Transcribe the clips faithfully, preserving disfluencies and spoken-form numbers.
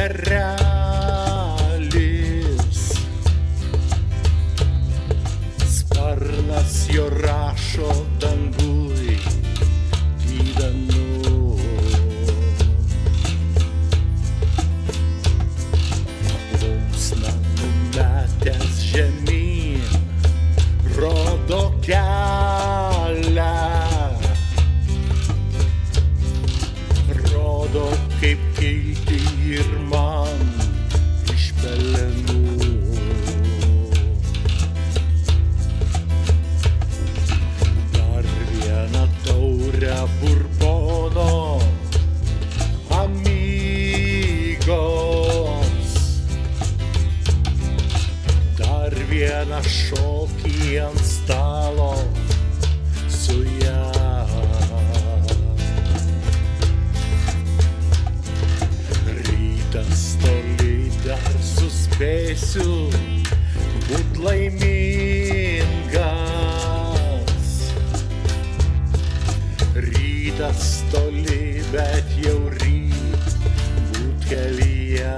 erelis, sparnas jo rašo dangui gyvenu. Plunksną numetęs žemyn rodo kelią, rodo kaip kilti ir man iš pelenų. Dar vieną taurę burbono, amigos, dar vieną šokį ant stalo su ja. Rytas toli dar suspėsiu būt laimingas. Rytas toli, bet jau ryt būt kelyje.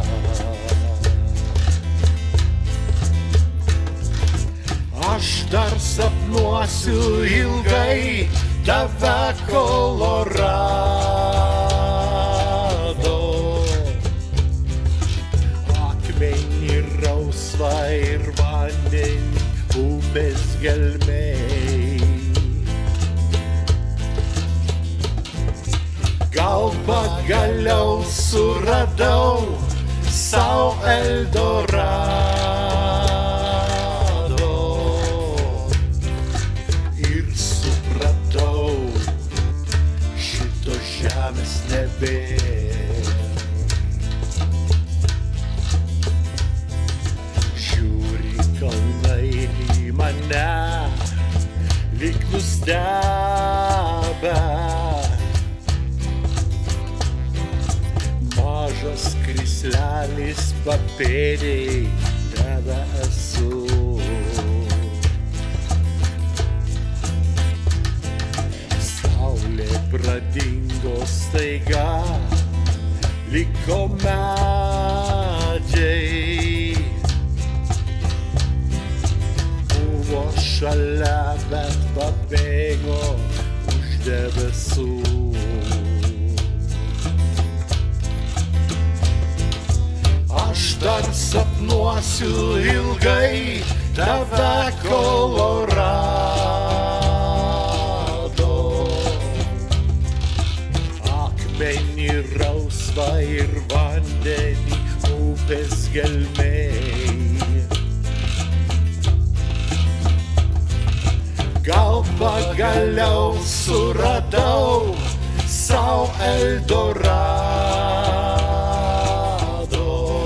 Aš dar sapnuosiu ilgai tave Kolorado, akmenį rausvą ir vandenį upės gelmėj. Gal pagaliau suradau sau Eldorado ir supratau, šitos žemės nebėr. Žiūri kalnai į mane, lyg nustebę. Mažas krislelis papėdėj tebe esu. Saulė pradingo staiga, liko medžiai. Buvo šalia, bet pabėgo už debesų. Aš dar sapnuosiu ilgai tave Kolorado, akmenį rausvą ir vandenį upės gelmėj. Gal pagaliau suradau sau Eldorado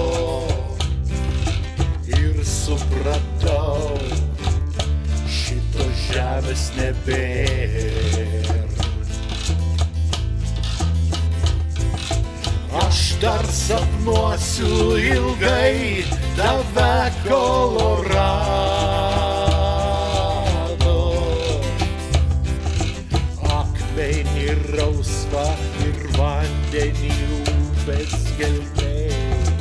ir supratau, šitos žemės nebėr. Aš dar sapnuosiu ilgai tave Kolorado, akmenį rausvą ir vandenį upės gelmėj.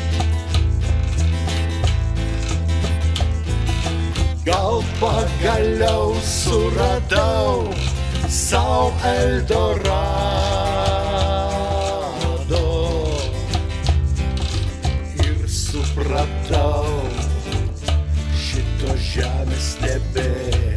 Gal pagaliau suradau sau Eldorado ir supratau, šitos žemės nebėr.